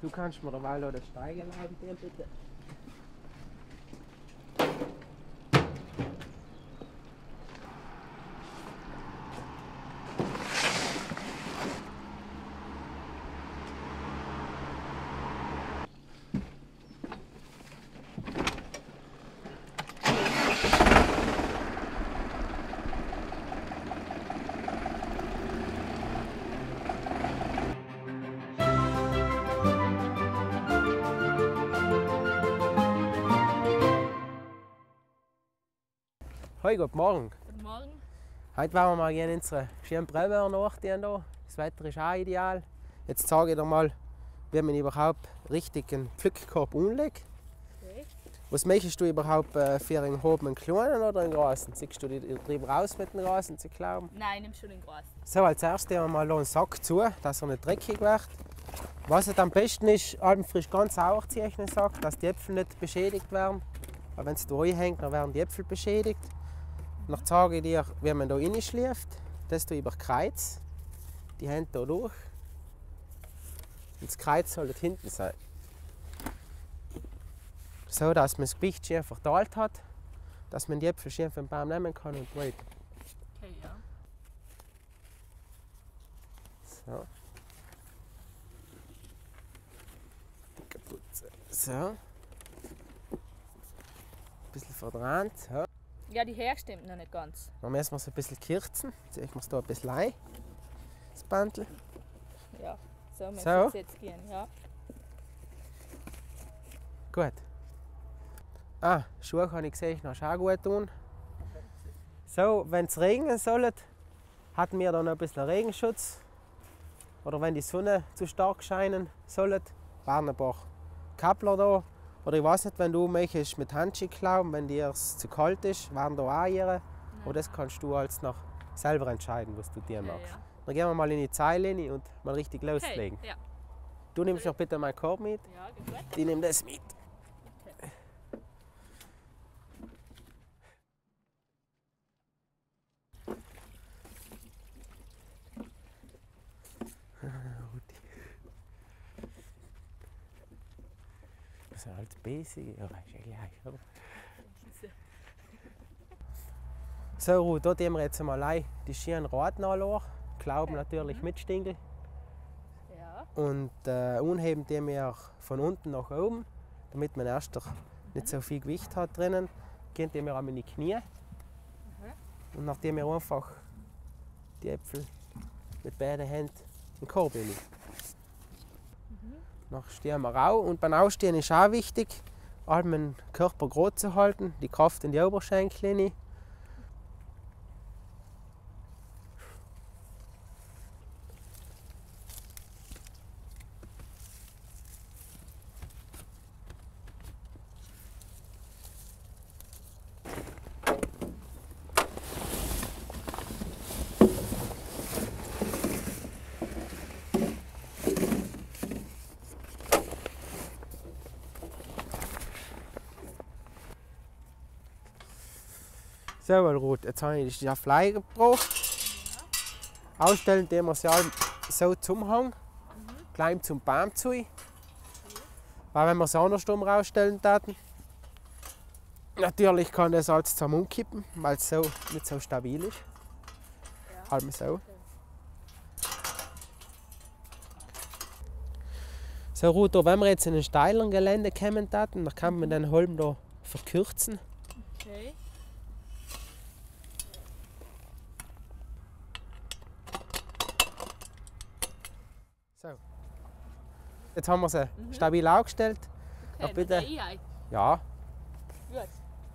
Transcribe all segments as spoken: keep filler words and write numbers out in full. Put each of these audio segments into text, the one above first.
Du kannst mir derweil noch den Steiger laden, bitte. Hoi, guten Morgen. Guten Morgen. Heute wollen wir mal in unsere schönen Brauer nachgehen. Das Wetter ist auch ideal. Jetzt zeige ich dir mal, wie man überhaupt richtig einen Pflückkorb umlegt. Okay. Was möchtest du überhaupt äh, für einen Hoben, einen kleinen oder einen großen? Siehst du die drüber raus mit dem großen, zu glauben? Nein, nimm schon den großen. So, als erstes nehmen wir mal einen Sack zu, dass er nicht dreckig wird. Was jetzt am besten ist, halb frisch ganz sauer ziehen, den Sack, dass die Äpfel nicht beschädigt werden. Weil wenn es da reinhängt, dann werden die Äpfel beschädigt. Noch zeige ich dir, wie man hier reinschläft. Das tue ich über Kreuz. Die Hände hier durch. Und das Kreuz soll dort hinten sein. So, dass man das Gewicht schön verteilt hat. Dass man die Äpfel schön vom Baum nehmen kann und weiter. Okay, ja. So. Die Kapuze. So. Ein bisschen verdreht. So. Ja, die Her stimmt noch nicht ganz. Dann müssen wir es ein bisschen kürzen. Jetzt ziehe ich mir es hier ein bisschen ein, das Bandel. Ja, so müssen So. wir jetzt gehen, ja. Gut. Ah, Schuhe habe ich gesehen, noch auch gut tun. So, wenn es regnen soll, hatten wir dann noch ein bisschen Regenschutz. Oder wenn die Sonne zu stark scheinen soll, waren ein paar Kappler da. Oder ich weiß nicht, wenn du möchtest mit Handschuhen klauben, wenn dir es zu kalt ist, werden da auch ihre. Oder das kannst du als noch selber entscheiden, was du dir Okay, machst. ja. Dann gehen wir mal in die Zeile rein und mal richtig loslegen. Okay, ja. Du nimmst noch bitte meinen Korb mit. Ja, geht gut. Ich nehme das mit. Okay. Das ist halt basic, ja, ist ja gleich, oder? So, Ruth, da tun wir jetzt mal ein die schönen Raten anlassen. Klauben natürlich mit Stingel. Ja. Und äh, unheben tun wir von unten nach oben, damit man erst nicht so viel Gewicht hat drinnen. Gehen wir an die Knie. Und nachdem wir einfach die Äpfel mit beiden Händen in den Korb legen. Dann stehen wir auch. Und beim Ausstehen ist auch wichtig, den Körper gerade zu halten, die Kraft in die Oberschenkel rein. So, Ruth, jetzt habe ich die Fleisch gebraucht. Ja. Ausstellen, indem wir sie alle so zusammenhängen, mhm. gleich zum Baum zu. Mhm. Weil wenn wir es andersrum rausstellen würden, natürlich kann das alles zusammen umkippen, weil es so nicht so stabil ist. Ja. Halten wir so. Okay. So, Ruth, wenn wir jetzt in ein steileren Gelände kommen würden, dann kann man den Holm hier verkürzen. Okay. So. Jetzt haben wir sie mhm. stabil aufgestellt. Okay, bitte. Ein. Ja. Gut.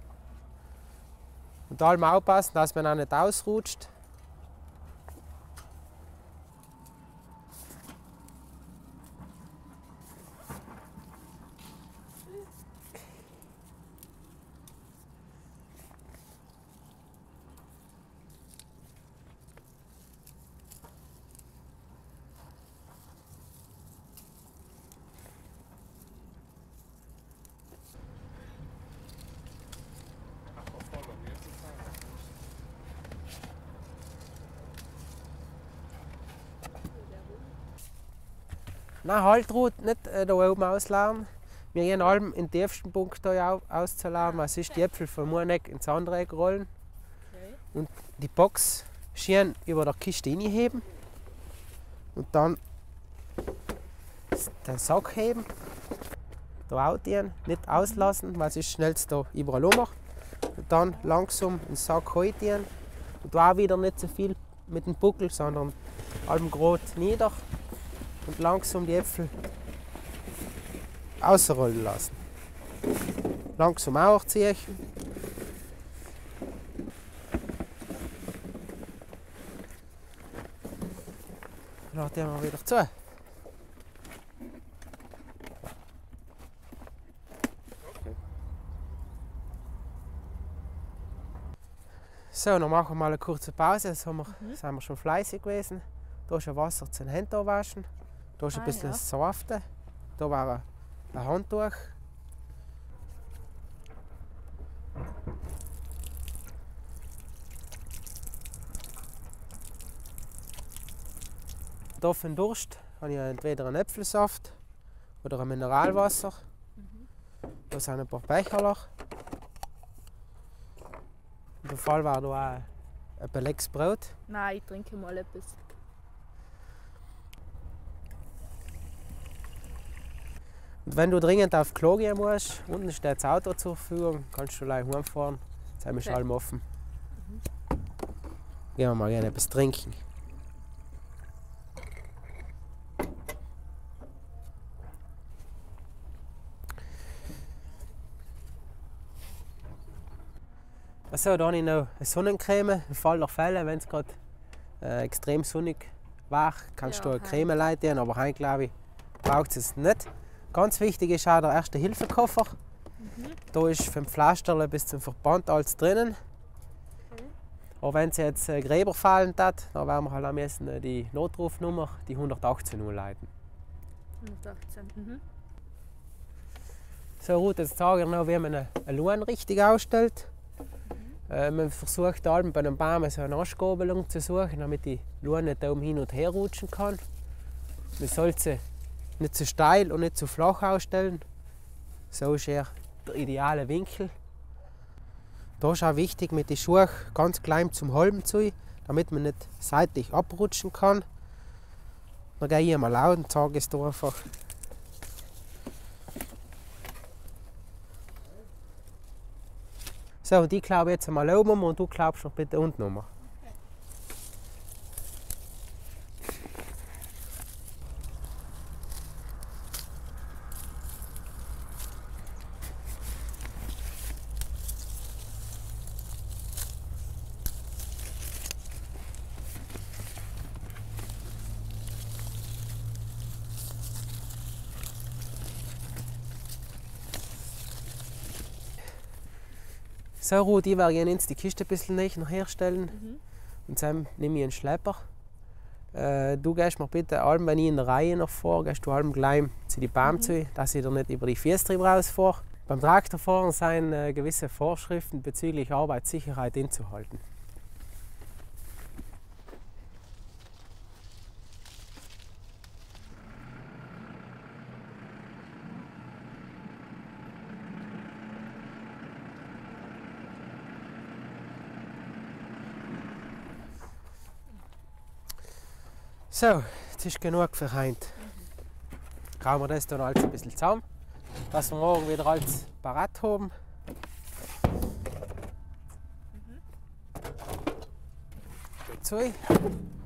Und allem aufpassen, dass man auch nicht ausrutscht. Nein, Haltrut nicht äh, da oben ausleeren. Wir gehen allem in den tiefsten Punkt hier au- auszuleeren, weil sonst die Äpfel vom einen Eck ins andere Eck rollen. Okay. Und die Box schön über der Kiste reinheben. Und dann den Sack heben. Da outgehen, nicht auslassen, weil sonst schnell da überall um. Und dann langsam den Sack halten. Und da auch wieder nicht so viel mit dem Buckel, sondern allem gerade nieder. Und langsam die Äpfel ausrollen lassen. Langsam auch ziehen. Dann den wir wieder zu. So, dann machen wir mal eine kurze Pause. Jetzt haben wir, Mhm. sind wir schon fleißig gewesen. Da ist ein Wasser zum Hände waschen. Da ist ein Ah, bisschen ja. Safte. Da war ein, ein Handtuch. Da für den Durst habe ich entweder einen Äpfelsaft oder ein Mineralwasser. Da sind ein paar Becherler. In dem Fall war da auch ein belegtes Brot. Nein, ich trinke mal etwas. Und wenn du dringend auf Klo gehen musst, unten steht das Auto zur Verfügung, kannst du gleich heimfahren. Jetzt haben wir schon Okay. allem offen. Gehen wir mal gerne etwas trinken. Also, da habe ich noch eine Sonnencreme. Im Fall der Fälle, wenn es gerade äh, extrem sonnig war, kannst Ja, du eine heim. Creme leiten, aber heute glaube ich, braucht es nicht. Ganz wichtig ist auch der Erste-Hilfe-Koffer. Da ist vom Pflasterl bis zum Verband alles drinnen. Okay. Aber wenn es jetzt äh, Gräber fallen hat, dann werden wir halt am besten äh, die Notrufnummer, die hundertachtzehn leiten. hundertachtzehn. Mhm. So, Ruth, jetzt zeige ich noch, wie man eine, eine Luan richtig ausstellt. Äh, man versucht allem bei einem Baum so eine Astgabelung zu suchen, damit die Luan nicht da oben hin und her rutschen kann. Man sollte sie nicht zu steil und nicht zu flach ausstellen. So ist eher der ideale Winkel. Da ist auch wichtig, mit den Schuhen ganz klein zum Halm zu, damit man nicht seitlich abrutschen kann. Dann gehe ich mal laut und zeige es dir einfach. So, und ich glaube jetzt einmal oben um und du glaubst noch bitte unten um. So, Ruth, ich werde jetzt die Kiste ein bisschen näher herstellen. Mhm. Und dann nehme ich einen Schlepper. Äh, du gehst mir bitte, allem, wenn ich in der Reihe noch vor, gehst du allem gleich zu den Baum Mhm. zu, dass ich dir nicht über die Füße drüber rausfahre. Beim Traktorfahren sind äh, gewisse Vorschriften bezüglich Arbeitssicherheit einzuhalten. So, jetzt ist genug für heute. Kauen wir das dann alles ein bisschen zusammen, dass wir morgen wieder alles parat haben. Dazu.